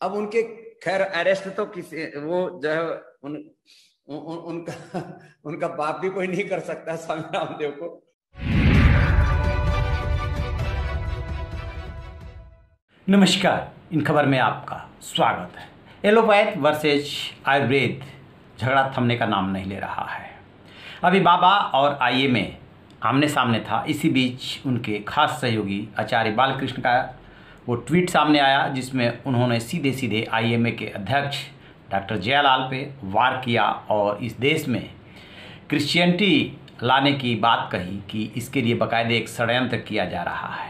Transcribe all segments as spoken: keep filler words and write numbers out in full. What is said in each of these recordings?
अब उनके खैर अरेस्ट तो किसी वो जो है उन, उन, उन, उनका उनका बाप भी कोई नहीं कर सकता स्वामी रामदेव को। नमस्कार, इन खबर में आपका स्वागत है। एलोपैथ वर्सेज आयुर्वेद झगड़ा थमने का नाम नहीं ले रहा है। अभी बाबा और आईएमए आमने सामने था। इसी बीच उनके खास सहयोगी आचार्य बालकृष्ण का वो ट्वीट सामने आया जिसमें उन्होंने सीधे सीधे आईएमए के अध्यक्ष डॉक्टर जयालाल पे वार किया और इस देश में क्रिश्चियनिटी लाने की बात कही कि इसके लिए बाकायदे एक षड्यंत्र किया जा रहा है।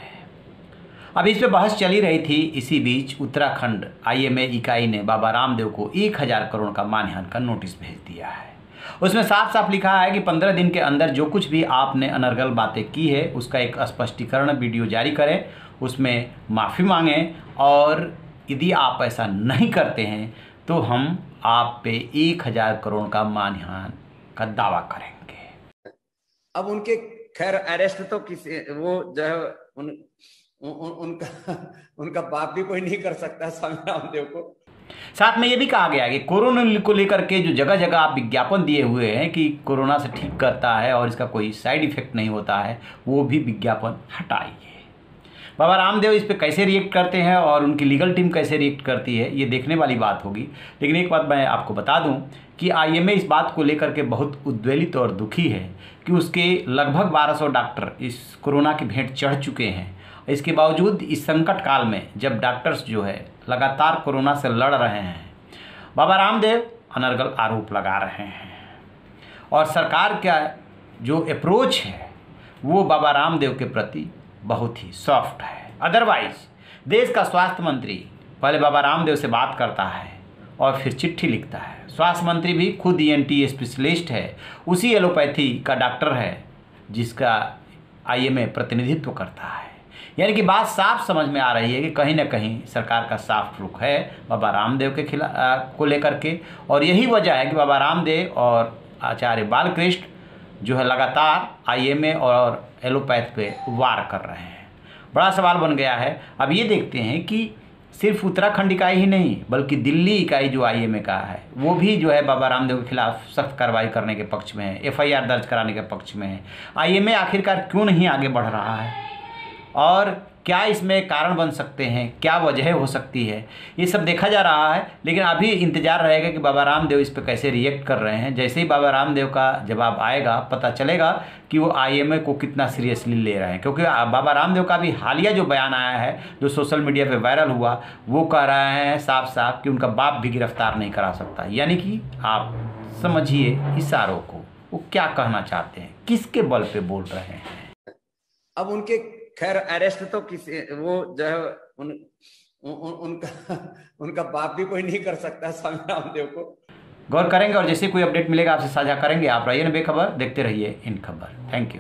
अब इस पर बहस चली रही थी। इसी बीच उत्तराखंड आईएमए इकाई ने बाबा रामदेव को एक हज़ार करोड़ का मानहानि का नोटिस भेज दिया है। उसमें साफ साफ लिखा है कि पंद्रह दिन के अंदर जो कुछ भी आपने अनर्गल बातें की है उसका एक स्पष्टीकरण वीडियो जारी करें, उसमें माफ़ी मांगें और यदि आप ऐसा नहीं करते हैं तो हम आप पे एक हज़ार करोड़ का मानहानि का दावा करेंगे। अब उनके खैर अरेस्ट तो किसी वो जो है उन, उन, उनका उनका बाप भी कोई नहीं कर सकता स्वामी रामदेव को। साथ में ये भी कहा गया है कि कोरोना को लेकर के जो जगह जगह आप विज्ञापन दिए हुए हैं कि कोरोना से ठीक करता है और इसका कोई साइड इफेक्ट नहीं होता है, वो भी विज्ञापन हटाइए। बाबा रामदेव इस पे कैसे रिएक्ट करते हैं और उनकी लीगल टीम कैसे रिएक्ट करती है, ये देखने वाली बात होगी। लेकिन एक बात मैं आपको बता दूं कि आईएमए इस बात को लेकर के बहुत उद्वेलित और दुखी है कि उसके लगभग बारह सौ डॉक्टर इस कोरोना की भेंट चढ़ चुके हैं। इसके बावजूद इस संकट काल में जब डॉक्टर्स जो है लगातार कोरोना से लड़ रहे हैं, बाबा रामदेव अनर्गल आरोप लगा रहे हैं और सरकार का जो अप्रोच है वो बाबा रामदेव के प्रति बहुत ही सॉफ्ट है। अदरवाइज देश का स्वास्थ्य मंत्री पहले बाबा रामदेव से बात करता है और फिर चिट्ठी लिखता है। स्वास्थ्य मंत्री भी खुद ईएनटी स्पेशलिस्ट है, उसी एलोपैथी का डॉक्टर है जिसका आईएमए प्रतिनिधित्व करता है। यानी कि बात साफ समझ में आ रही है कि कहीं ना कहीं सरकार का साफ रुख है बाबा रामदेव के खिलाफ को लेकर के, और यही वजह है कि बाबा रामदेव और आचार्य बालकृष्ण जो है लगातार आईएमए और एलोपैथ पे वार कर रहे हैं। बड़ा सवाल बन गया है। अब ये देखते हैं कि सिर्फ उत्तराखंड इकाई ही नहीं बल्कि दिल्ली इकाई जो आईएमए का है वो भी जो है बाबा रामदेव के खिलाफ सख्त कार्रवाई करने के पक्ष में है, एफआईआर दर्ज कराने के पक्ष में है। आईएमए आखिरकार क्यों नहीं आगे बढ़ रहा है और क्या इसमें कारण बन सकते हैं, क्या वजह हो सकती है, ये सब देखा जा रहा है। लेकिन अभी इंतजार रहेगा कि बाबा रामदेव इस पर कैसे रिएक्ट कर रहे हैं। जैसे ही बाबा रामदेव का जवाब आएगा पता चलेगा कि वो आईएमए को कितना सीरियसली ले रहे हैं। क्योंकि बाबा रामदेव का भी हालिया जो बयान आया है जो सोशल मीडिया पे वायरल हुआ वो कह रहे हैं साफ साफ कि उनका बाप भी गिरफ्तार नहीं करा सकता। यानी कि आप समझिए इशारों को, वो क्या कहना चाहते हैं, किसके बल पे बोल रहे हैं। अब उनके खैर अरेस्ट तो किसी वो जो है उन, उन, उनका उनका बाप भी कोई नहीं कर सकता स्वामी रामदेव को। गौर करेंगे और जैसे कोई अपडेट मिलेगा आपसे साझा करेंगे। आप रहिए ना बेखबर, देखते रहिए इन खबर। Thank you.